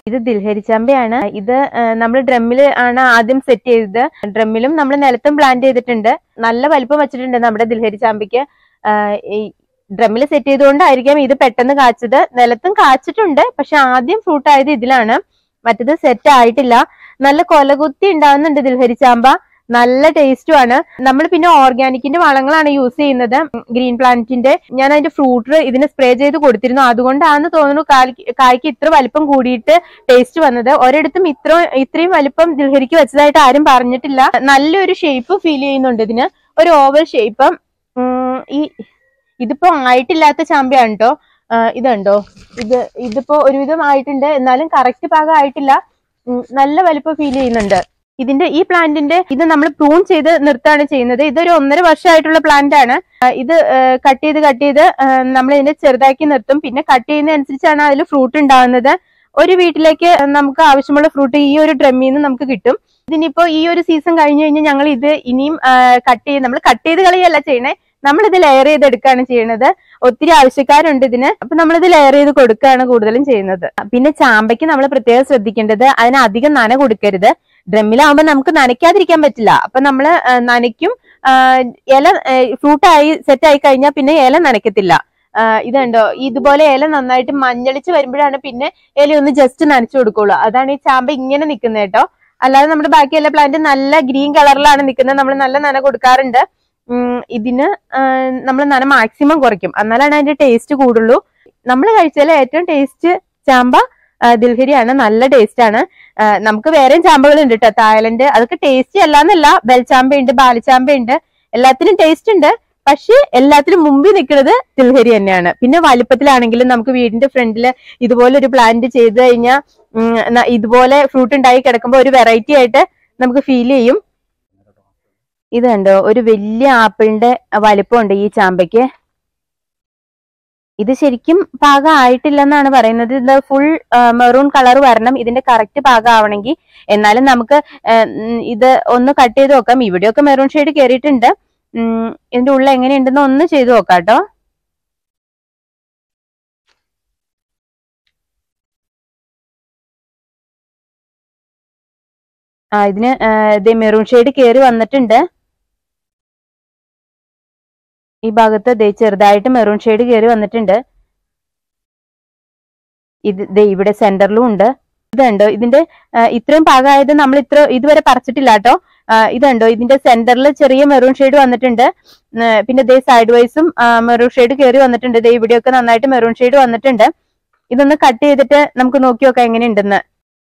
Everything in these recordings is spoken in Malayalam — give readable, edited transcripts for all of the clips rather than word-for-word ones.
ഇത് ദിൽഹരി ചാമ്പയാണ്. ഇത് നമ്മൾ ഡ്രമ്മിൽ ആണ് ആദ്യം സെറ്റ് ചെയ്തത്. ഡ്രമ്മിലും നമ്മൾ നിലത്തും പ്ലാന്റ് ചെയ്തിട്ടുണ്ട്. നല്ല വലിപ്പം വെച്ചിട്ടുണ്ട് നമ്മുടെ ദിൽഹരി ചാമ്പയ്ക്ക്. ഈ ഡ്രമ്മിൽ സെറ്റ് ചെയ്തുകൊണ്ടായിരിക്കാം ഇത് പെട്ടെന്ന് കാച്ചത്. നിലത്തും കാച്ചിട്ടുണ്ട്, പക്ഷെ ആദ്യം ഫ്രൂട്ട് ആയത് ഇതിലാണ്. മറ്റത് സെറ്റ് ആയിട്ടില്ല. നല്ല കൊലകുത്തി ഉണ്ടാവുന്നുണ്ട് ദിൽഹരി ചാമ്പ. നല്ല ടേസ്റ്റുമാണ്. നമ്മൾ പിന്നെ ഓർഗാനിക്കിന്റെ വളങ്ങളാണ് യൂസ് ചെയ്യുന്നത്, ഗ്രീൻ പ്ലാന്റിന്റെ. ഞാൻ അതിന്റെ ഫ്രൂട്ട് ഇതിന് സ്പ്രേ ചെയ്ത് കൊടുത്തിരുന്നു. അതുകൊണ്ടാണെന്ന് തോന്നുന്നു കായ്ക്ക് ഇത്ര വലിപ്പം കൂടിയിട്ട് ടേസ്റ്റ് വന്നത്. ഒരിടത്തും ഇത്രയും വലിപ്പം ദിൽഹരിക്ക് വെച്ചതായിട്ട് ആരും പറഞ്ഞിട്ടില്ല. നല്ലൊരു ഷേപ്പ് ഫീൽ ചെയ്യുന്നുണ്ട് ഇതിന്, ഒരു ഓവൽ ഷേപ്പ്. ഇതിപ്പോ ആയിട്ടില്ലാത്ത ചാമ്പയാണ് കേട്ടോ. ഇതുണ്ടോ, ഇതിപ്പോ ഒരുവിധം ആയിട്ടുണ്ട്, എന്നാലും കറക്റ്റ് പാകം ആയിട്ടില്ല. നല്ല വലിപ്പം ഫീൽ ചെയ്യുന്നുണ്ട്. ഇതിന്റെ ഈ പ്ലാന്റിന്റെ ഇത് നമ്മൾ പ്രൂൺ ചെയ്ത് നിർത്താണ് ചെയ്യുന്നത്. ഇതൊരു 1.5 വർഷമായിട്ടുള്ള പ്ലാന്റ് ആണ്. ഇത് കട്ട് ചെയ്ത് നമ്മൾ ഇതിനെ ചെറുതാക്കി നിർത്തും. പിന്നെ കട്ട് ചെയ്യുന്നതനുസരിച്ചാണ് അതിൽ ഫ്രൂട്ട് ഉണ്ടാകുന്നത്. ഒരു വീട്ടിലേക്ക് നമുക്ക് ആവശ്യമുള്ള ഫ്രൂട്ട് ഈ ഒരു ഡ്രമ്മിൽ നിന്ന് നമുക്ക് കിട്ടും. ഇതിനിപ്പോ ഈ ഒരു സീസൺ കഴിഞ്ഞു കഴിഞ്ഞാൽ ഞങ്ങൾ ഇത് ഇനിയും നമ്മൾ കട്ട് ചെയ്ത് കളയല്ല ചെയ്യണേ, നമ്മളിത് ലെയർ ചെയ്തെടുക്കുകയാണ് ചെയ്യുന്നത്. ഒത്തിരി ആവശ്യക്കാരുണ്ട് ഇതിന്, അപ്പൊ നമ്മളിത് ലെയർ ചെയ്ത് കൊടുക്കുകയാണ് കൂടുതലും ചെയ്യുന്നത്. പിന്നെ ചാമ്പയ്ക്ക് നമ്മൾ പ്രത്യേകം ശ്രദ്ധിക്കേണ്ടത് അതിന് അധികം നന കൊടുക്കരുത്. ഡ്രമ്മിലാവുമ്പോ നമുക്ക് നനയ്ക്കാതിരിക്കാൻ പറ്റില്ല. അപ്പൊ നമ്മള് നനയ്ക്കും. ഇല ഫ്രൂട്ടായി സെറ്റ് ആയി കഴിഞ്ഞാൽ പിന്നെ ഇല നനയ്ക്കത്തില്ല. ഇതുണ്ടോ, ഇതുപോലെ ഇല നന്നായിട്ട് മഞ്ഞളിച്ച് വരുമ്പോഴാണ് പിന്നെ ഇല ഒന്ന് ജസ്റ്റ് നനച്ചു കൊടുക്കുള്ളൂ. അതാണ് ഈ ചാമ്പ ഇങ്ങനെ നിൽക്കുന്നത് കേട്ടോ. അല്ലാതെ നമ്മുടെ ബാക്കി എല്ലാ പ്ലാന്റ് നല്ല ഗ്രീൻ കളറിലാണ് നിൽക്കുന്നത്. നമ്മൾ നല്ല നന കൊടുക്കാറുണ്ട്. ഇതിന് നമ്മൾ നന മാക്സിമം കുറയ്ക്കും, എന്നാലാണ് അതിന്റെ ടേസ്റ്റ് കൂടുള്ളൂ. നമ്മൾ കഴിച്ചാൽ ഏറ്റവും ടേസ്റ്റ് ചാമ്പ ദിൽഹരിയാണ്. നല്ല ടേസ്റ്റ് ആണ്. നമുക്ക് വേറെയും ചാമ്പകളുണ്ട് കേട്ടോ, തായ്ലൻഡ്. അതൊക്കെ ടേസ്റ്റി അല്ലാന്നല്ല. ബെൽചാമ്പയുണ്ട്, ബാലിച്ചാമ്പയുണ്ട്, എല്ലാത്തിനും ടേസ്റ്റ് ഉണ്ട്. പക്ഷെ എല്ലാത്തിനും മുമ്പിൽ നിൽക്കുന്നത് ദിൽഹരി തന്നെയാണ്. പിന്നെ വലിപ്പത്തിലാണെങ്കിലും നമുക്ക് വീടിന്റെ ഫ്രണ്ടില് ഇതുപോലെ ഒരു പ്ലാന്റ് ചെയ്ത് കഴിഞ്ഞാൽ ഇതുപോലെ ഫ്രൂട്ട് ഉണ്ടായി കിടക്കുമ്പോൾ ഒരു വെറൈറ്റി ആയിട്ട് നമുക്ക് ഫീൽ ചെയ്യും. ഇത് കണ്ടോ, ഒരു വലിയ ആപ്പിളിന്റെ വലിപ്പമുണ്ട് ഈ ചാമ്പയ്ക്ക്. ഇത് ശരിക്കും പാകം ആയിട്ടില്ലെന്നാണ് പറയുന്നത്. ഇത് ഫുൾ മെറൂൺ കളർ വരണം ഇതിന്റെ കറക്റ്റ് പാകം ആവണമെങ്കിൽ. എന്നാലും നമുക്ക് ഇത് ഒന്ന് കട്ട് ചെയ്ത് നോക്കാം. ഇവിടെയൊക്കെ മെറൂൺ ഷെയ്ഡ് കയറിയിട്ടുണ്ട്. ഇതിന്റെ ഉള്ളിൽ എങ്ങനെയുണ്ടെന്ന് ഒന്ന് ചെയ്ത് നോക്കാം കേട്ടോ. ഇതിന് ഇത് മെറൂൺ ഷെയ്ഡ് കയറി വന്നിട്ടുണ്ട്. ഈ ഭാഗത്ത് ചെറുതായിട്ട് മെറൂൺ ഷെയ്ഡ് കയറി വന്നിട്ടുണ്ട്. ഇത് ഇവിടെ സെന്ററിലും ഉണ്ട്. ഇതുണ്ടോ, ഇതിന്റെ ഇത്രയും പാകമായത് നമ്മൾ ഇതുവരെ പറിച്ചിട്ടില്ല കേട്ടോ. ഇതുണ്ടോ, ഇതിന്റെ സെന്ററിൽ ചെറിയ മെറൂൺ ഷെയ്ഡ് വന്നിട്ടുണ്ട്. പിന്നെ സൈഡ് വൈസും മെറൂൺ ഷെയ്ഡ് കയറി വന്നിട്ടുണ്ട്. ഇവിടെയൊക്കെ നന്നായിട്ട് മെറൂൺ ഷെയ്ഡ് വന്നിട്ടുണ്ട്. ഇതൊന്ന് കട്ട് ചെയ്തിട്ട് നമുക്ക് നോക്കി നോക്കാം എങ്ങനെയുണ്ടെന്ന്.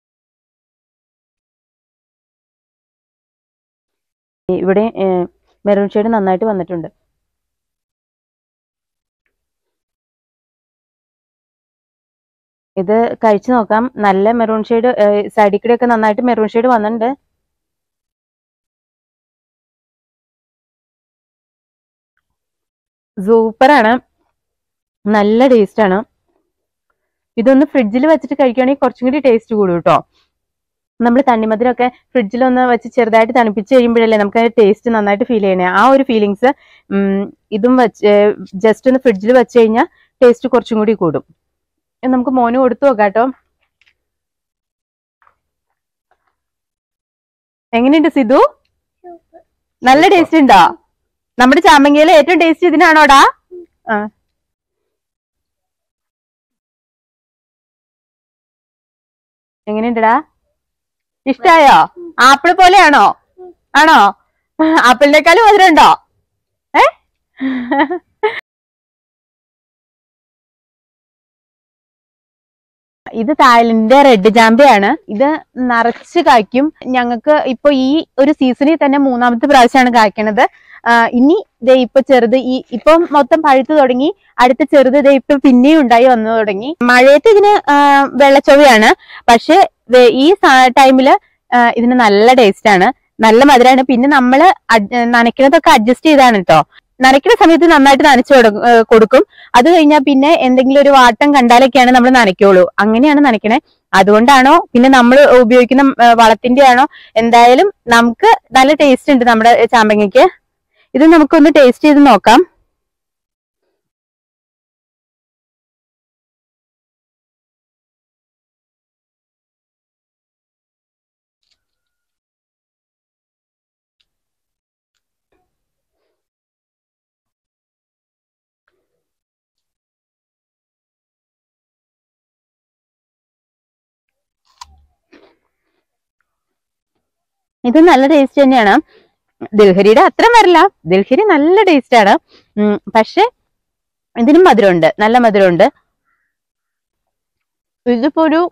ഇവിടെ മെറൂൺ ഷെയ്ഡ് നന്നായിട്ട് വന്നിട്ടുണ്ട്. ഇത് കഴിച്ചു നോക്കാം. നല്ല മെറൂൺ ഷെയ്ഡ്, സൈഡിൽ കൂടെ ഒക്കെ നന്നായിട്ട് മെറൂൺ ഷെയ്ഡ് വന്നിട്ടുണ്ട്. സൂപ്പറാണ്, നല്ല ടേസ്റ്റ് ആണ്. ഇതൊന്ന് ഫ്രിഡ്ജിൽ വെച്ചിട്ട് കഴിക്കുകയാണെങ്കിൽ കുറച്ചും കൂടി ടേസ്റ്റ് കൂടും കേട്ടോ. നമ്മൾ തണ്ണിമധുരമൊക്കെ ഫ്രിഡ്ജിലൊന്ന് വെച്ച് ചെറുതായിട്ട് തണുപ്പിച്ച് കഴിയുമ്പോഴല്ലേ നമുക്ക് അതിന്റെ ടേസ്റ്റ് നന്നായിട്ട് ഫീൽ ചെയ്യണേ. ആ ഒരു ഫീലിങ്സ് ഇതും വെച്ച് ജസ്റ്റ് ഒന്ന് ഫ്രിഡ്ജിൽ വെച്ച് കഴിഞ്ഞാൽ ടേസ്റ്റ് കുറച്ചും കൂടി കൂടും. നമുക്ക് മോന് കൊടുത്തു നോക്കാം കേട്ടോ. എങ്ങനെയുണ്ട് സിധു? നല്ല ടേസ്റ്റ് ഉണ്ടോ? നമ്മുടെ ചാമ്പങ്ങയിലെ ഏറ്റവും ടേസ്റ്റ് ഇതിനാണോടാ? എങ്ങനെയുണ്ടടാ? ഇഷ്ടായോ? ആപ്പിൾ പോലെയാണോ? ആണോ? ആപ്പിളിനേക്കാളും മധുരം ഉണ്ടോ? ഇത് തായ്ലൻഡിന്റെ റെഡ് ചാമ്പയാണ്. ഇത് നിറച്ച് കായ്ക്കും. ഞങ്ങൾക്ക് ഇപ്പൊ ഈ ഒരു സീസണിൽ തന്നെ 3ാമത്തെ പ്രാവശ്യമാണ് കായ്ക്കണത്. ഇനി ഇപ്പൊ ചെറുത് ഇപ്പൊ മൊത്തം പഴുത്തു തുടങ്ങി. അടുത്ത ചെറുത് ഇപ്പൊ പിന്നെയും ഉണ്ടായി വന്നു തുടങ്ങി. മഴയത്ത് ഇതിന് വെള്ളച്ചൊവയാണ്, പക്ഷെ ഈ ടൈമില് ഇതിന് നല്ല ടേസ്റ്റ് ആണ്, നല്ല മധുരമാണ്. പിന്നെ നമ്മള് നനയ്ക്കുന്നതൊക്കെ അഡ്ജസ്റ്റ് ചെയ്താണ് കേട്ടോ. നനയ്ക്കുന്ന സമയത്ത് നന്നായിട്ട് നനച്ചു കൊടുക്കും. അത് കഴിഞ്ഞാൽ പിന്നെ എന്തെങ്കിലും ഒരു വാട്ടം കണ്ടാലൊക്കെയാണ് നമ്മൾ നനയ്ക്കുള്ളൂ. അങ്ങനെയാണ് നനയ്ക്കണേ. അതുകൊണ്ടാണോ പിന്നെ നമ്മൾ ഉപയോഗിക്കുന്ന വളത്തിന്റെ ആണോ, എന്തായാലും നമുക്ക് നല്ല ടേസ്റ്റ് ഉണ്ട് നമ്മുടെ ചാമ്പങ്ങയ്ക്ക്. ഇത് നമുക്കൊന്ന് ടേസ്റ്റ് ചെയ്ത് നോക്കാം. ഇത് നല്ല ടേസ്റ്റ് തന്നെയാണ്. ദിൽഹരിയുടെ അത്ര വരില്ല, ദിൽഹരി നല്ല ടേസ്റ്റ് ആണ്. പക്ഷെ ഇതിനും മധുരമുണ്ട്, നല്ല മധുരമുണ്ട്. ഇതിപ്പോ ഒരു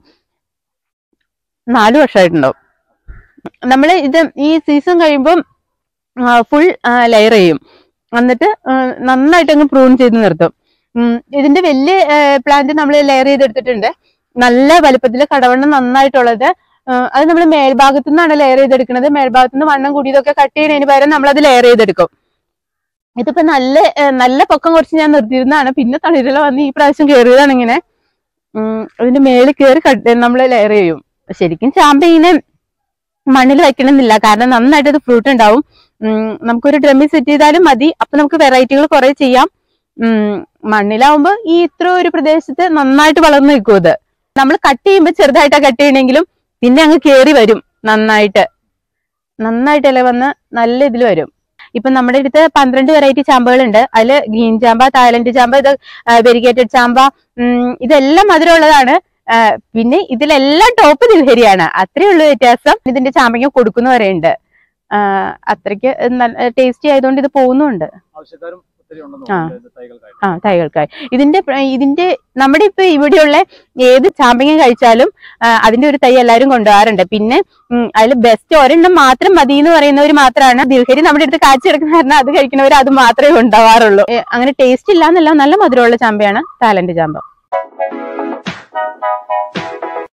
4 വർഷമായിട്ടുണ്ടാവും. നമ്മള് ഇത് ഈ സീസൺ കഴിയുമ്പോൾ ഫുൾ ലെയർ ചെയ്യും, എന്നിട്ട് നന്നായിട്ട് അങ്ങ് പ്രൂൺ ചെയ്ത് നിർത്തും. ഇതിന്റെ വലിയ പ്ലാന്റ് നമ്മൾ ലെയർ ചെയ്തെടുത്തിട്ടുണ്ട്, നല്ല വലുപ്പത്തില് കടവണ്ണം നന്നായിട്ടുള്ളത്. അത് നമ്മൾ മേൽഭാഗത്തു നിന്നാണ് ലെയർ ചെയ്തെടുക്കുന്നത്. മേൽഭാഗത്തു നിന്ന് വണ്ണം കൂടിയതൊക്കെ കട്ട് ചെയ്യുന്നതിന് പകരം നമ്മളത് ലെയർ ചെയ്തെടുക്കും. ഇതിപ്പോ നല്ല പൊക്കം കുറച്ച് ഞാൻ നിർത്തിയിരുന്നതാണ്, പിന്നെ തളിരില വന്ന് ഈ പ്രാവശ്യം കയറിയതാണ് ഇങ്ങനെ. അതിന്റെ മേളിൽ കയറി നമ്മൾ ലെയർ ചെയ്യും. ശരിക്കും ചാമ്പ ഇങ്ങനെ മണ്ണിൽ വെക്കണമെന്നില്ല, കാരണം നന്നായിട്ട് അത് ഫ്രൂട്ട് ഉണ്ടാവും. നമുക്കൊരു ഡ്രമ്മിൽ സെറ്റ് ചെയ്താലും മതി. അപ്പൊ നമുക്ക് വെറൈറ്റികൾ കുറെ ചെയ്യാം. മണ്ണിലാവുമ്പോ ഈ ഇത്ര ഒരു പ്രദേശത്ത് നന്നായിട്ട് വളർന്നു നിൽക്കും. ഇത് നമ്മൾ കട്ട് ചെയ്യുമ്പോൾ ചെറുതായിട്ടാ കട്ട് ചെയ്യണമെങ്കിലും പിന്നെ അങ്ങ് കയറി വരും, നന്നായിട്ട് ഇല വന്ന് നല്ല ഇതിൽ വരും. ഇപ്പൊ നമ്മുടെ അടുത്ത് 12 വെറൈറ്റി ചാമ്പകളുണ്ട്. അതില് ഗ്രീൻ ചാമ്പ, തായ്ലൻഡ് ചാമ്പ, ഇത് വെരിഗേറ്റഡ് ചാമ്പ, ഇതെല്ലാം മധുരമുള്ളതാണ്. പിന്നെ ഇതിലെല്ലാം ടോപ്പ് ദിൽഹരിയാണ്. അത്രേ ഉള്ളൂ വ്യത്യാസം. ഇതിന്റെ ചാമ്പങ്ങ കൊടുക്കുന്നവരുണ്ട്. അത്രയ്ക്ക് ടേസ്റ്റി ആയതുകൊണ്ട് ഇത് പോകുന്നുണ്ട്. തൈകൾക്കായി ഇതിന്റെ നമ്മുടെ ഇപ്പൊ ഇവിടെയുള്ള ഏത് ചാമ്പങ്ങ കഴിച്ചാലും അതിന്റെ ഒരു തൈ എല്ലാവരും കൊണ്ടുപോകാറുണ്ട്. പിന്നെ അതിൽ ബെസ്റ്റ് ഒരെണ്ണം മാത്രം മതി എന്ന് പറയുന്നവർ മാത്രമാണ്. ദിൽഹരി നമ്മുടെ അടുത്ത് കാച്ചെടുക്കുന്ന കാരണം അത് കഴിക്കുന്നവർ അത് മാത്രമേ കൊണ്ടുപോകാറുള്ളൂ. അങ്ങനെ ടേസ്റ്റ് ഇല്ല എന്നല്ല, നല്ല മധുരമുള്ള ചാമ്പയാണ് തായ്ലൻഡ് ചാമ്പ.